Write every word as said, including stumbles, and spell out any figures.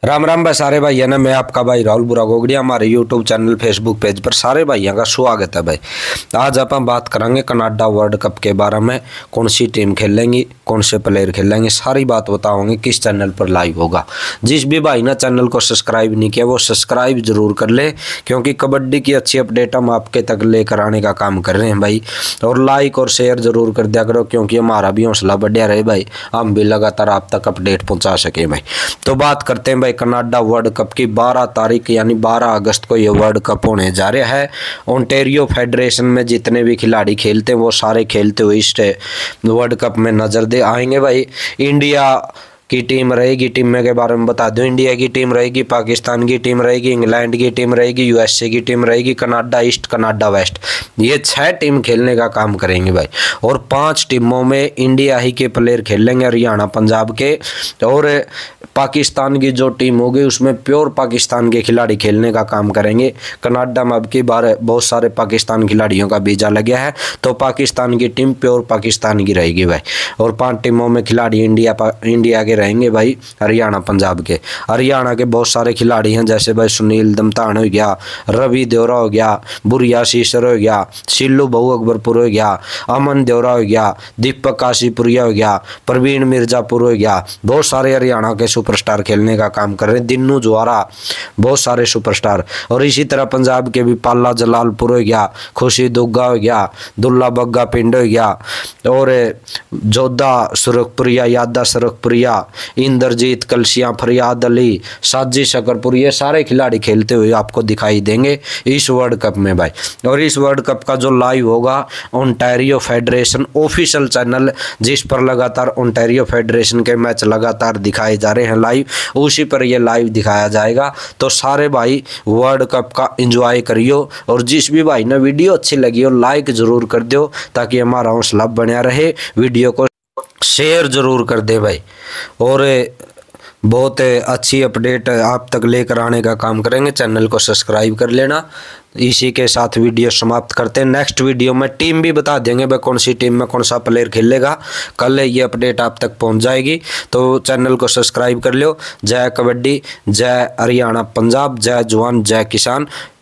राम राम भाई सारे भाइयों ने, मैं आपका भाई राहुल बुरा गोगड़िया हमारे यूट्यूब चैनल फेसबुक पेज पर सारे भाइयों का स्वागत है। भाई आज अपन बात करेंगे कनाडा वर्ल्ड कप के बारे में। कौन सी टीम खेलेंगी, कौन से प्लेयर खेलेंगे, सारी बात बताऊंगे किस चैनल पर लाइव होगा। जिस भी भाई ने चैनल को सब्सक्राइब नहीं किया वो सब्सक्राइब जरूर कर ले, क्योंकि कबड्डी की अच्छी अपडेट हम आपके तक लेकर आने का काम कर रहे हैं भाई। और लाइक और शेयर जरूर कर दिया करो, क्योंकि हमारा भी हौसला बढ़िया रहे भाई, हम भी लगातार आप तक अपडेट पहुँचा सके भाई। तो बात करते हैं भाई कनाडा वर्ल्ड कप की। बारह तारीख यानी बारह अगस्त को ये वर्ल्ड कप होने जा रहा है। ओंटारियो फेडरेशन में जितने भी खिलाड़ी खेलते हैं वो सारे खेलते हुए इस वर्ल्ड कप में नजर दे आएंगे भाई। इंडिया की टीम रहेगी, टीम के बारे में बता दूं, इंडिया की टीम रहेगी, पाकिस्तान की टीम रहेगी, इंग्लैंड की टीम रहेगी, यूएसए की टीम रहेगी, कनाडा ईस्ट, कनाडा वेस्ट, ये छह टीम खेलने का काम करेंगे भाई। और पांच टीमों में इंडिया ही के प्लेयर खेलेंगे, हरियाणा पंजाब के। और पाकिस्तान की जो टीम होगी उसमें प्योर पाकिस्तान के खिलाड़ी खेलने का काम करेंगे। कनाडा में अब की बार बहुत सारे पाकिस्तान खिलाड़ियों का वीजा लग गया है, तो पाकिस्तान की टीम प्योर पाकिस्तान की रहेगी भाई। और पांच टीमों में खिलाड़ी इंडिया इंडिया के रहेंगे भाई, हरियाणा पंजाब के। हरियाणा के बहुत सारे खिलाड़ी हैं, जैसे भाई सुनील दमतान हो गया, रवि देवरा हो गया, बुरिया शीसर हो गया, सिल्लू बहु अकबरपुर हो गया, अमन देवरा हो गया, दीपक काशीपुरिया हो गया, प्रवीण मिर्जापुर हो गया। बहुत सारे हरियाणा के सुपरस्टार खेलने का काम कर रहे हैं, दिन्नू ज्वारा, बहुत सारे सुपरस्टार। और इसी तरह पंजाब के भी पाला जलालपुर हो गया, खुशी दुग्गा हो गया, दुल्ला बग्गा पिंड हो गया, और जोधा सुरखपुरिया, यादा सुरखपुरिया, इंद्रजीत कलसिया, फरियाद अली, साजी शकरपुर, ये सारे खिलाड़ी खेलते हुए आपको दिखाई देंगे इस वर्ल्ड कप में भाई। और इस वर्ल्ड कप का जो लाइव होगा ओंटारियो फेडरेशन ऑफिशियल चैनल, जिस पर लगातार ओंटारियो फेडरेशन के मैच लगातार दिखाए जा रहे हैं लाइव, उसी पर ये लाइव दिखाया जाएगा। तो सारे भाई वर्ल्ड कप का एंजॉय करियो। और जिस भी भाई ने वीडियो अच्छी लगी हो लाइक जरूर कर दो, ताकि हमारा हौसला बना रहे। वीडियो को शेयर जरूर कर दे भाई। और बहुत अच्छी अपडेट आप तक लेकर आने का काम करेंगे, चैनल को सब्सक्राइब कर लेना। इसी के साथ वीडियो समाप्त करते हैं। नेक्स्ट वीडियो में टीम भी बता देंगे भाई, कौन सी टीम में कौन सा प्लेयर खेलेगा। कल ये अपडेट आप तक पहुंच जाएगी, तो चैनल को सब्सक्राइब कर लो। जय कबड्डी, जय हरियाणा पंजाब, जय जवान, जय किसान।